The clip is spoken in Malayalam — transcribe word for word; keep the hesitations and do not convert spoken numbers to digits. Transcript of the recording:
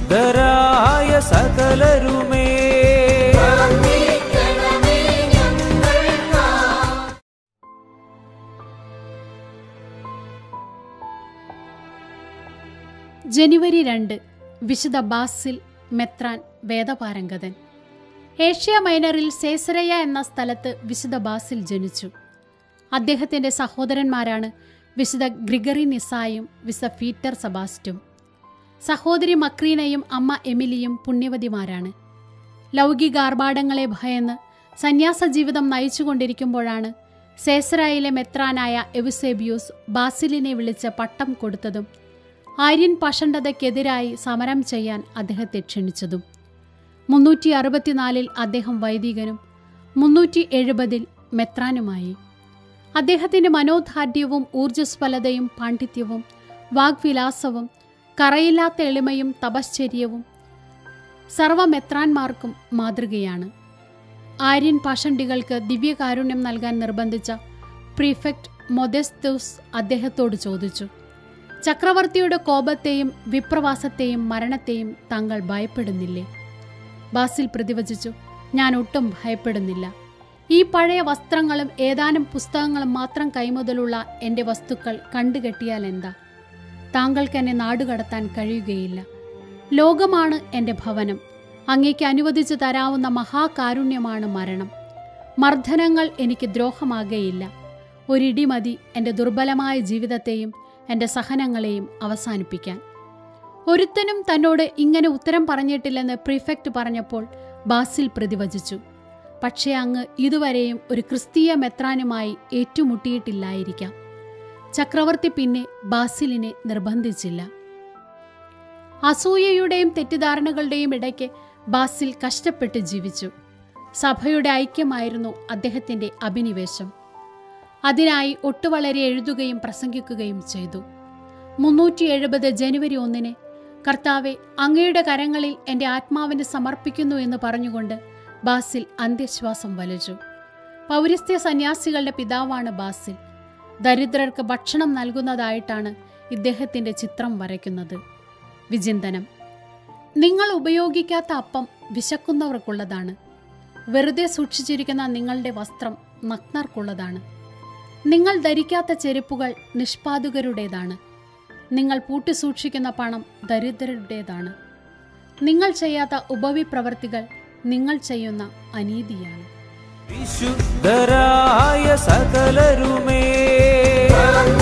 വിശുദ്ധരായ സകലരുമേ ജനുവരി രണ്ട് വിശുദ്ധ ബാസിൽ മെത്രാൻ വേദപാരംഗതൻ. ഏഷ്യ മൈനറിൽ സേസരയ എന്ന സ്ഥലത്ത് വിശുദ്ധ ബാസിൽ ജനിച്ചു. അദ്ദേഹത്തിൻ്റെ സഹോദരന്മാരാണ് വിശുദ്ധ ഗ്രിഗറി നിസായും വിശുദ്ധ പീറ്റർ സെബാസ്റ്റും. സഹോദരി മക്രീനയും അമ്മ എമിലിയും പുണ്യവതിമാരാണ്. ലൗകികാർഭാടങ്ങളെ ഭയന്ന് സന്യാസ ജീവിതം നയിച്ചുകൊണ്ടിരിക്കുമ്പോഴാണ് സേസരായിലെ മെത്രാനായ എവുസേബിയൂസ് ബാസിലിനെ വിളിച്ച് പട്ടം കൊടുത്തതും ആര്യൻ പഷണ്ഡതയ്ക്കെതിരായി സമരം ചെയ്യാൻ അദ്ദേഹത്തെ ക്ഷണിച്ചതും. മുന്നൂറ്റി അറുപത്തിനാലിൽ അദ്ദേഹം വൈദികനും മുന്നൂറ്റി എഴുപതിൽ മെത്രാനുമായി. അദ്ദേഹത്തിൻ്റെ മനോദാർഢ്യവും ഊർജ്ജസ്വലതയും പാണ്ഡിത്യവും വാഗ്വിലാസവും കറയില്ലാത്ത എളിമയും തപശ്ചര്യവും സർവമെത്രാന്മാർക്കും മാതൃകയാണ്. ആര്യൻ പാഷണ്ഡികൾക്ക് ദിവ്യകാരുണ്യം നൽകാൻ നിർബന്ധിച്ച പ്രീഫെക്ട് മൊദെസ്തൂസ് അദ്ദേഹത്തോട് ചോദിച്ചു, ചക്രവർത്തിയുടെ കോപത്തെയും വിപ്രവാസത്തെയും മരണത്തെയും താങ്കൾ ഭയപ്പെടുന്നില്ലേ? ബാസിൽ പ്രതിവചിച്ചു, ഞാൻ ഒട്ടും ഭയപ്പെടുന്നില്ല. ഈ പഴയ വസ്ത്രങ്ങളും ഏതാനും പുസ്തകങ്ങളും മാത്രം കൈമുതലുള്ള എൻ്റെ വസ്തുക്കൾ കണ്ടുകെട്ടിയാൽ എന്താ? താങ്കൾക്ക് എന്നെ നാടുകടത്താൻ കഴിയുകയില്ല. ലോകമാണ് എൻ്റെ ഭവനം. അങ്ങേക്ക് അനുവദിച്ചു തരാവുന്ന മഹാകാരുണ്യമാണ് മരണം. മർദ്ദനങ്ങൾ എനിക്ക് ദ്രോഹമാകുകയില്ല. ഒരിടിമതി എൻ്റെ ദുർബലമായ ജീവിതത്തെയും എൻ്റെ സഹനങ്ങളെയും അവസാനിപ്പിക്കാൻ. ഒരുത്തനും തന്നോട് ഇങ്ങനെ ഉത്തരം പറഞ്ഞിട്ടില്ലെന്ന് പ്രീഫെക്റ്റ് പറഞ്ഞപ്പോൾ ബാസിൽ പ്രതിവചിച്ചു, പക്ഷേ അങ്ങ് ഇതുവരെയും ഒരു ക്രിസ്തീയ മെത്രാനുമായി ഏറ്റുമുട്ടിയിട്ടില്ലായിരിക്കാം. ചക്രവർത്തി പിന്നെ ബാസിലിനെ നിർബന്ധിച്ചില്ല. അസൂയയുടെയും തെറ്റിദ്ധാരണകളുടെയും ഇടയ്ക്ക് ബാസിൽ കഷ്ടപ്പെട്ട് ജീവിച്ചു. സഭയുടെ ഐക്യമായിരുന്നു അദ്ദേഹത്തിൻ്റെ അഭിനിവേശം. അതിനായി ഒട്ടുവളരെ എഴുതുകയും പ്രസംഗിക്കുകയും ചെയ്തു. മുന്നൂറ്റി എഴുപത് ജനുവരി ഒന്നിന് കർത്താവെ, അങ്ങയുടെ കരങ്ങളിൽ എൻ്റെ ആത്മാവിനെ സമർപ്പിക്കുന്നു എന്ന് പറഞ്ഞുകൊണ്ട് ബാസിൽ അന്ത്യശ്വാസം വലിച്ചു. പൗരസ്ത്യ സന്യാസികളുടെ പിതാവാണ് ബാസിൽ. ദരിദ്രർക്ക് ഭക്ഷണം നൽകുന്നതായിട്ടാണ് ഇദ്ദേഹത്തിൻ്റെ ചിത്രം വരയ്ക്കുന്നത്. വിചിന്തനം: നിങ്ങൾ ഉപയോഗിക്കാത്ത അപ്പം വിശക്കുന്നവർക്കുള്ളതാണ്. വെറുതെ സൂക്ഷിച്ചിരിക്കുന്ന നിങ്ങളുടെ വസ്ത്രം നഗ്നർക്കുള്ളതാണ്. നിങ്ങൾ ധരിക്കാത്ത ചെരുപ്പുകൾ നിഷ്പാദുകരുടേതാണ്. നിങ്ങൾ പൂട്ടിസൂക്ഷിക്കുന്ന പണം ദരിദ്രരുടേതാണ്. നിങ്ങൾ ചെയ്യാത്ത ഉപവിപ്രവർത്തികൾ നിങ്ങൾ ചെയ്യുന്ന അനീതിയാണ്. വിശുദ്ധരായ സകലരുമേ